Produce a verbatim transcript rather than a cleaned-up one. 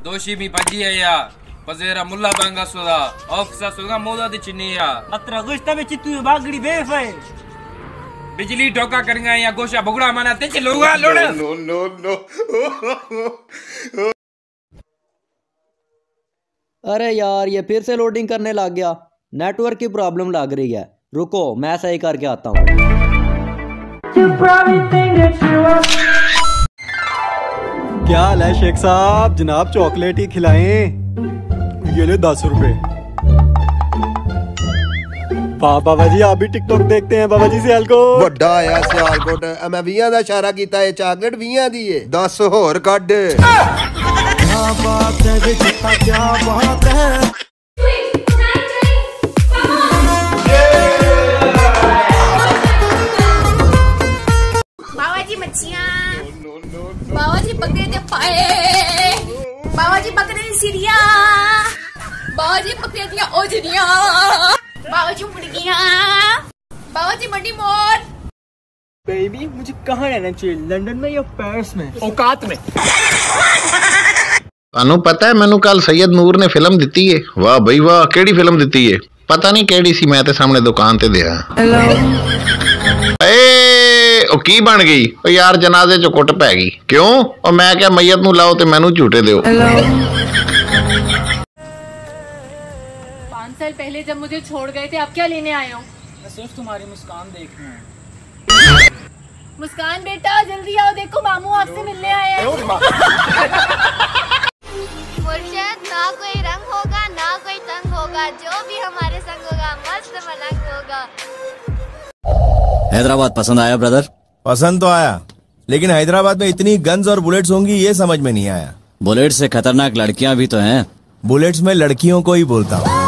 दोषी भी पजिया पजेरा मुल्ला बांगा सोदा ऑफिसर सोगा मोदा दे चिनिया अत्र गुस्ता में चित्तू बागड़ी बेफे बिजली ठोका करेंगे या गोशा भगुड़ा माना ते लोगा लोड़ नो नो नो अरे यार ये फिर से लोडिंग करने लग गया। नेटवर्क की प्रॉब्लम लग रही है, रुको मैं सही करके आता हूँ। क्या हाल है शेख साहब? जनाब चॉकलेट ही खिलाएं। ये ले दस रुपए। वाह बाबा जी, आप भी टिकटॉक देखते हैं? बाबा जी सियालकोट ਵੱਡਾ ਆਇਆ ਸਿਆਲਕੋਟ ਮੈਂ ਵੀਹਾਂ ਦਾ ਇਸ਼ਾਰਾ ਕੀਤਾ ਹੈ ਚਾਕਲੇਟ ਵੀਹਾਂ ਦੀ ਏ दस ਹੋਰ ਕੱਢ क्या बात है बेटा क्या बात है बाबा जी मच्छियां बाबा जी बकरे दे पाए बाबा जी बकरे दी सिरिया बाबा जी बकरे दी ओजरियां बाबा जी मुर्गियां बाबा जी मंडी मोर। बेबी मुझे कहाँ रहना चाहिए, लंदन में या पेरिस में? औकात में। ਤੁਹਾਨੂੰ ਪਤਾ ਹੈ ਮੈਨੂੰ ਕੱਲ ਸੈयद ਨੂਰ ਨੇ ਫਿਲਮ ਦਿੱਤੀ ਏ। ਵਾਹ ਬਈ ਵਾਹ, ਕਿਹੜੀ ਫਿਲਮ ਦਿੱਤੀ ਏ? ਪਤਾ ਨਹੀਂ ਕਿਹੜੀ ਸੀ, ਮੈਂ ਤੇ ਸਾਹਮਣੇ ਦੁਕਾਨ ਤੇ ਦਿਆ। ਏ ਉਹ ਕੀ ਬਣ ਗਈ? ਉਹ ਯਾਰ ਜਨਾਜ਼ੇ ਚ ਕੁੱਟ ਪੈ ਗਈ। ਕਿਉਂ? ਉਹ ਮੈਂ ਕਿਹਾ ਮਈਤ ਨੂੰ ਲਾਓ ਤੇ ਮੈਨੂੰ ਝੂਟੇ ਦਿਓ। पाँच साल पहले जब मुझे छोड़ गए थे, आप क्या लेने आए हो? मैं सिर्फ तुम्हारी मुस्कान देखना है। मुस्कान बेटा जल्दी आओ, देखो मामू आपसे मिलने आए हैं। मुर्शद ना कोई रंग होगा ना कोई तंग होगा, जो भी हमारे संग होगा मस्त मलंग होगा। हैदराबाद पसंद आया ब्रदर? पसंद तो आया, लेकिन हैदराबाद में इतनी गन्स और बुलेट्स होंगी ये समझ में नहीं आया। बुलेट से खतरनाक लड़कियां भी तो हैं। बुलेट्स में लड़कियों को ही बोलता हूँ।